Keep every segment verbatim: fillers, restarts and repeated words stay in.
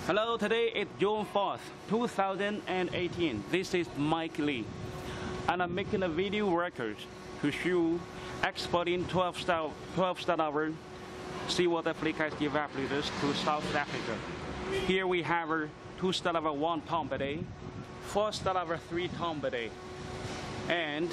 Hello, today is June fourth, two thousand eighteen. This is Mike Lee, and I'm making a video record to show exporting twelve star hour seawater flake ice evaporators to South Africa. Here we have a two star hour one ton per day, four star hour three ton per day, and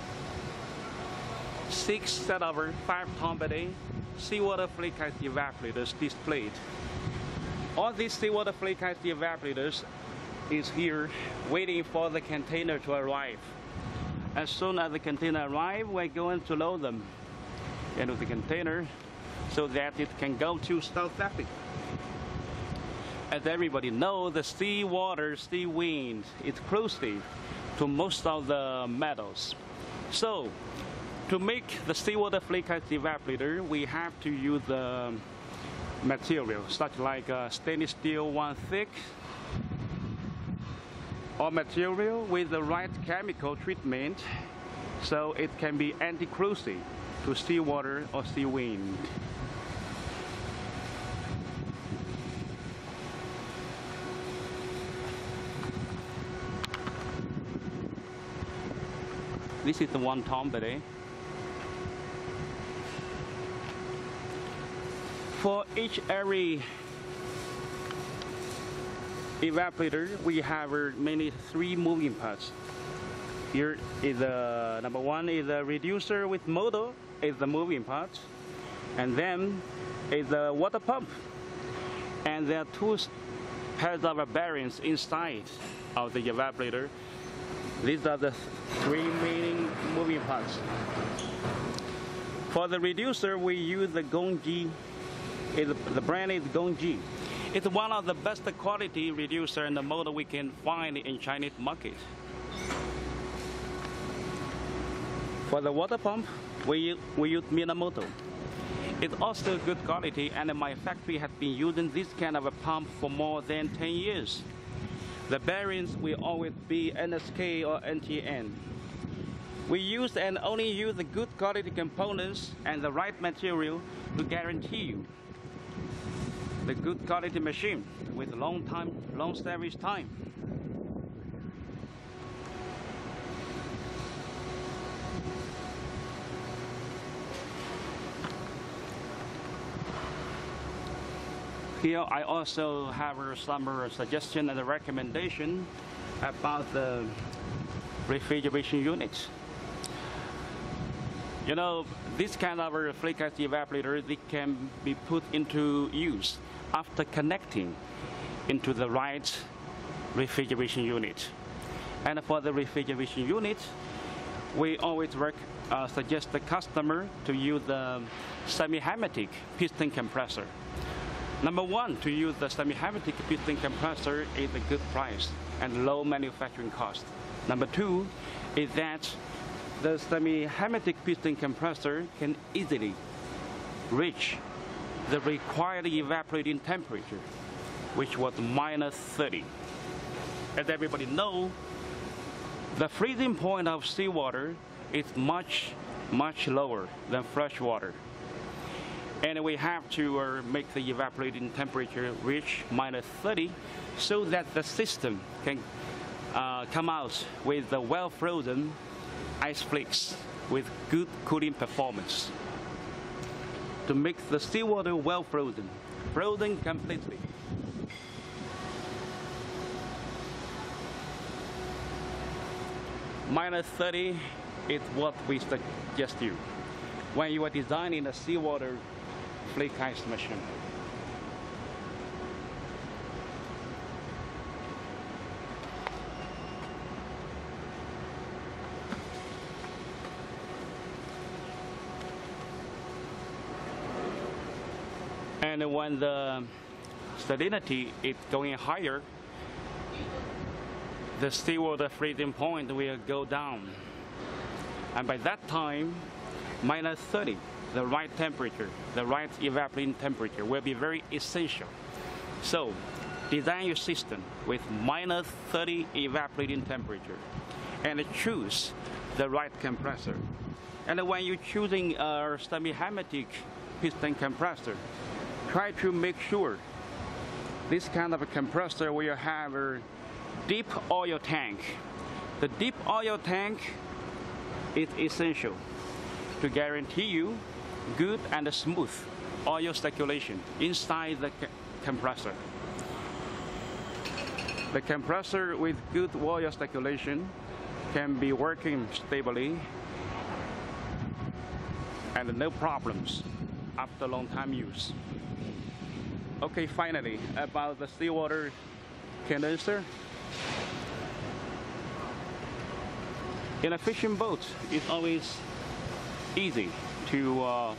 six star hour five ton per day seawater flake ice evaporators displayed. All these seawater flake ice evaporators is here waiting for the container to arrive. As soon as the container arrives, we're going to load them into the container so that it can go to South Africa. As everybody knows, the seawater, sea wind is corrosive to most of the metals. So, to make the seawater flake ice evaporator, we have to use the material such like uh, stainless steel one thick, or material with the right chemical treatment so it can be anti-corrosive to seawater or sea wind. This is the one ton per day. For each every evaporator, we have mainly three moving parts. Here is the number one is the reducer with motor, is the moving part, and then is the water pump, and there are two pairs of bearings inside of the evaporator. These are the three main moving parts. For the reducer, we use the Gongji. The brand is Gongji. It's one of the best quality reducer and the motor we can find in Chinese market. For the water pump, we, we use Minamotor. It's also good quality, and my factory has been using this kind of a pump for more than ten years. The bearings will always be N S K or N T N. We use and only use the good quality components and the right material to guarantee you the good quality machine with long time, long service time. Here I also have some suggestion and recommendation about the refrigeration units. You know, this kind of flake ice evaporator, they can be put into use after connecting into the right refrigeration unit. And for the refrigeration unit, we always work, uh, suggest the customer to use the semi-hemetic piston compressor. Number one, to use the semi-hemetic piston compressor is a good price and low manufacturing cost. Number two is that the semi-hemetic piston compressor can easily reach the required evaporating temperature, which was minus thirty. As everybody knows, the freezing point of seawater is much, much lower than fresh water. And we have to uh, make the evaporating temperature reach minus thirty so that the system can uh, come out with the well-frozen ice flakes with good cooling performance. To make the seawater well frozen, frozen completely. Minus thirty is what we suggest you when you are designing a seawater flake ice machine. And when the salinity is going higher, the seawater freezing point will go down. And by that time, minus thirty, the right temperature, the right evaporating temperature will be very essential. So, design your system with minus thirty evaporating temperature and choose the right compressor. And when you're choosing a semi-hemetic piston compressor, try to make sure this kind of a compressor will have a deep oil tank. The deep oil tank is essential to guarantee you good and smooth oil circulation inside the compressor. The compressor with good oil circulation can be working stably and no problems after long time use. Okay, finally, about the seawater condenser. In a fishing boat, it's always easy to uh,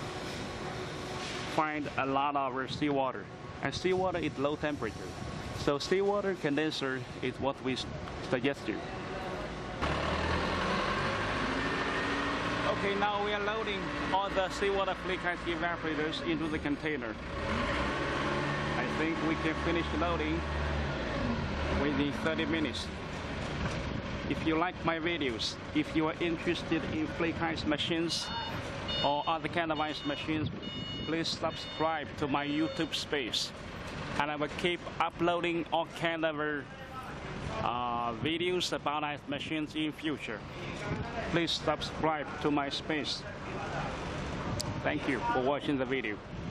find a lot of seawater, and seawater is low temperature. So seawater condenser is what we suggest you. Okay, now we are loading all the seawater flake evaporators into the container. I think we can finish loading within thirty minutes. If you like my videos, if you are interested in flake ice machines or other kind of ice machines, please subscribe to my YouTube space. And I will keep uploading all kind of uh, videos about ice machines in future. Please subscribe to my space. Thank you for watching the video.